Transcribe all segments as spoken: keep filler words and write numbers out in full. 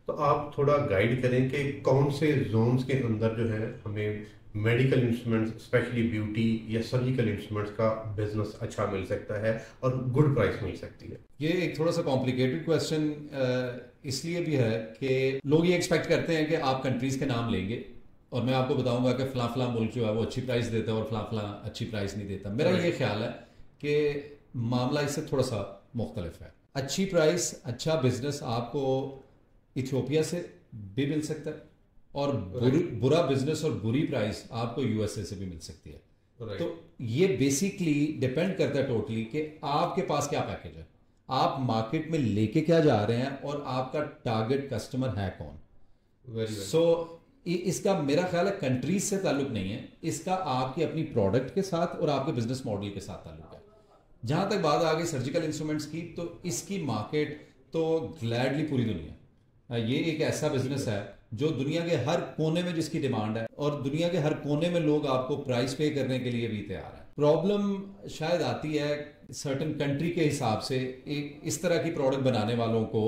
तो आप थोड़ा गाइड करें कि कौन से जोन्स के अंदर जो है हमें मेडिकल इंस्ट्रूमेंट्स स्पेशली ब्यूटी या सर्जिकल इंस्ट्रूमेंट्स का बिजनेस अच्छा मिल सकता है और गुड प्राइस मिल सकती है। ये एक थोड़ा सा कॉम्प्लिकेटेड क्वेश्चन इसलिए भी है कि लोग ये एक्सपेक्ट करते हैं कि आप कंट्रीज के नाम लेंगे और मैं आपको बताऊंगा कि फला फला मुल्क जो है वो अच्छी प्राइस देता है और फला फला अच्छी प्राइस नहीं देता। मेरा ये ख्याल है कि मामला इससे थोड़ा सा मुख्तलिफ है। अच्छी प्राइस, अच्छा बिजनेस आपको इथियोपिया से भी मिल सकता है और बुरी, बुरा बिजनेस और बुरी प्राइस आपको यूएसए से भी मिल सकती है। Right. तो ये बेसिकली डिपेंड करता है टोटली कि आपके पास क्या पैकेज है, आप मार्केट में लेके क्या जा रहे हैं और आपका टारगेट कस्टमर है कौन। सो so, इसका मेरा ख्याल है कंट्रीज से ताल्लुक नहीं है, इसका आपकी अपनी प्रोडक्ट के साथ और आपके बिजनेस मॉडल के साथ ताल्लुक है। जहां तक बात आ गई सर्जिकल इंस्ट्रूमेंट्स की, तो इसकी मार्केट तो ग्लैडली पूरी दुनिया, ये एक ऐसा बिजनेस है जो दुनिया के हर कोने में जिसकी डिमांड है और दुनिया के हर कोने में लोग आपको प्राइस पे करने के लिए भी तैयार है। प्रॉब्लम शायद आती है सर्टन कंट्री के हिसाब से एक इस तरह की प्रोडक्ट बनाने वालों को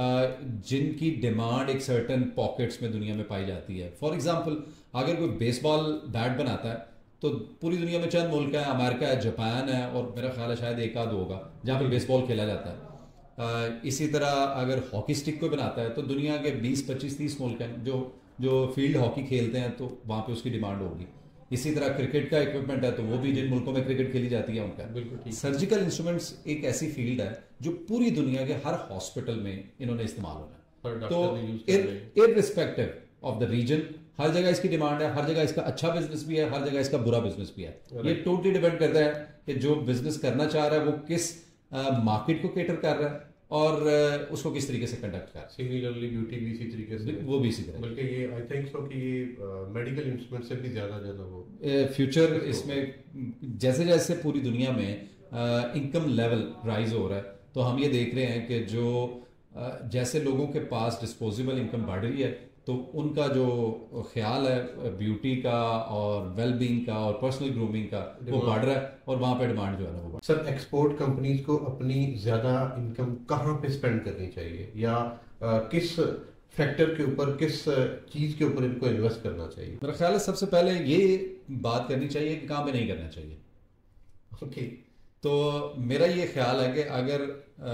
जिनकी डिमांड एक सर्टन पॉकेट्स में दुनिया में पाई जाती है। फॉर एग्जांपल, अगर कोई बेसबॉल बैट बनाता है तो पूरी दुनिया में चंद मुल्क है, अमेरिका है, जापान है और मेरा ख्याल है शायद एक आध होगा जहाँ पर बेसबॉल खेला जाता है। Uh, इसी तरह अगर हॉकी स्टिक को बनाता है तो दुनिया के बीस पच्चीस तीस मुल्क हैं जो जो फील्ड हॉकी खेलते हैं, तो वहाँ पे उसकी डिमांड होगी। इसी तरह क्रिकेट का इक्विपमेंट है तो वो भी जिन मुल्कों में क्रिकेट खेली जाती है उनका। बिल्कुल। सर्जिकल इंस्ट्रूमेंट्स एक ऐसी फील्ड है जो पूरी दुनिया के हर हॉस्पिटल में इन्होंने इस्तेमाल होना है। तो इररिस्पेक्टिव ऑफ द रीजन हर जगह इसकी डिमांड है, हर जगह इसका अच्छा बिजनेस भी है, हर जगह इसका बुरा बिजनेस भी है। ये टोटली डिपेंड करता है कि जो बिजनेस करना चाह रहा है वो किस मार्केट को केटर कर रहा है और उसको किस तरीके से कंडक्ट कर। सिमिलरली ब्यूटी भी इसी तरीके से, वो भी इसी तरह, बल्कि ये आई थिंक सो कि ये मेडिकल इंस्ट्रूमेंट से भी ज़्यादा ज़्यादा वो फ्यूचर इसमें जैसे जैसे पूरी दुनिया में इनकम लेवल राइज हो रहा है तो हम ये देख रहे हैं कि जो uh, जैसे लोगों के पास डिस्पोजेबल इनकम बढ़ रही है तो उनका जो ख्याल है ब्यूटी का और वेलबींग का और पर्सनल ग्रूमिंग का वो बढ़ रहा है और वहाँ पे डिमांड जो है ना वो बढ़। सर, एक्सपोर्ट कंपनीज को अपनी ज़्यादा इनकम कहाँ पे स्पेंड करनी चाहिए या आ, किस फैक्टर के ऊपर, किस चीज़ के ऊपर इनको इन्वेस्ट करना चाहिए? मेरा ख्याल है सबसे पहले ये बात करनी चाहिए कि कहाँ पे नहीं करना चाहिए। Okay okay. तो मेरा ये ख्याल है कि अगर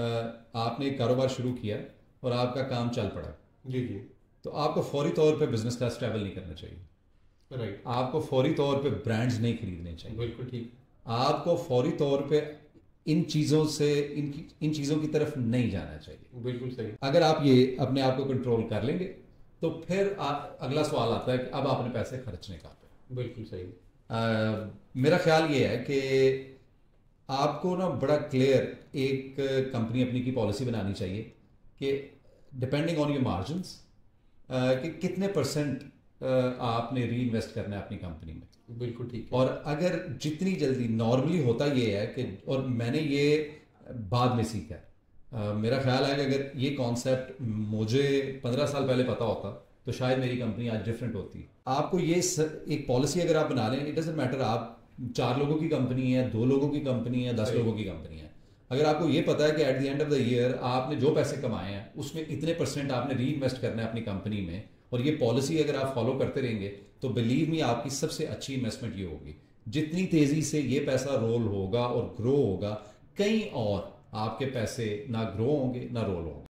आपने कारोबार शुरू किया और आपका काम चल पड़ा जी जी तो आपको फौरी तौर पे बिजनेस क्लास ट्रैवल नहीं करना चाहिए। राइट। आपको फौरी तौर पे ब्रांड्स नहीं खरीदने चाहिए। बिल्कुल ठीक। आपको फौरी तौर पे इन चीज़ों से इन इन चीज़ों की तरफ नहीं जाना चाहिए। बिल्कुल सही। अगर आप ये अपने आप को कंट्रोल कर लेंगे तो फिर आ, अगला सवाल आता है कि अब आपने पैसे खर्चने कहाँ पे। बिल्कुल सही। आ, मेरा ख्याल ये है कि आपको ना बड़ा क्लियर एक कंपनी अपनी की पॉलिसी बनानी चाहिए कि डिपेंडिंग ऑन योर मार्जिन्स कि कितने परसेंट आपने री इन्वेस्ट करना है अपनी कंपनी में। बिल्कुल ठीक। और अगर जितनी जल्दी, नॉर्मली होता ये है कि, और मैंने ये बाद में सीखा है, मेरा ख्याल है कि अगर ये कॉन्सेप्ट मुझे पंद्रह साल पहले पता होता तो शायद मेरी कंपनी आज डिफरेंट होती। आपको ये एक पॉलिसी अगर आप बना लें, इट डजंट मैटर आप चार लोगों की कंपनी है, दो लोगों की कंपनी है, दस लोगों की कंपनी है, अगर आपको ये पता है कि at the end of the year आपने जो पैसे कमाए हैं उसमें इतने परसेंट आपने री इन्वेस्ट करना है अपनी कंपनी में, और ये पॉलिसी अगर आप फॉलो करते रहेंगे तो बिलीव मी आपकी सबसे अच्छी इन्वेस्टमेंट ये होगी। जितनी तेजी से ये पैसा रोल होगा और ग्रो होगा, कहीं और आपके पैसे ना ग्रो होंगे ना रोल होंगे।